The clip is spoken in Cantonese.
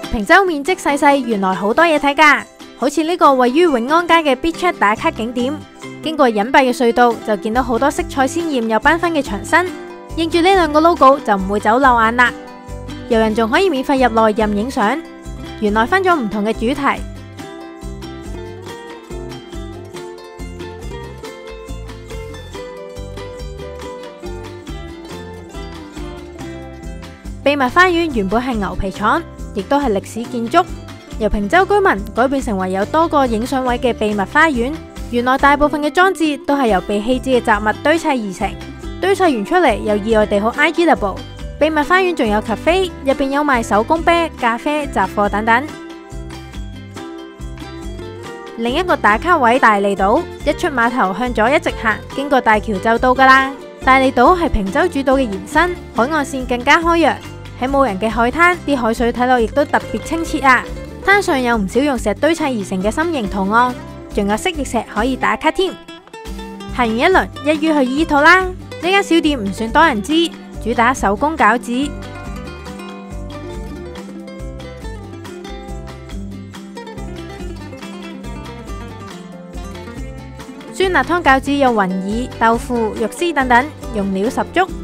坪洲面積細細，原來好多嘢睇㗎。好似呢個位於永安街嘅 Beach 打卡景點，經過隱蔽嘅隧道就見到好多色彩鮮豔又繽紛嘅牆身，認住呢兩個 logo 就唔會走漏眼啦。遊人仲可以免費入內任影相，原來分咗唔同嘅主題。秘密花園原本係牛皮廠，亦都係歷史建築，由坪洲居民改變成為有多個影相位嘅秘密花園。原來大部分嘅裝置都係由被棄置嘅雜物堆砌而成，堆砌完出嚟又意外地好 IGable。秘密花園仲有 cafe， 入邊有賣手工啤、咖啡、雜貨等等。另一個打卡位大利島，一出碼頭向左一直行，經過大橋就到㗎啦。大利島係坪洲主島嘅延伸，海岸線更加開揚。喺冇人嘅海灘，啲海水睇落亦都特別清澈啊！灘上有唔少用石堆砌而成嘅心形圖案，仲有蜥蜴石可以打卡添。行完一輪，一於去依套啦。呢間小店唔算多人知，主打手工餃子。酸辣湯餃子有雲耳、豆腐、肉絲等等，用料十足。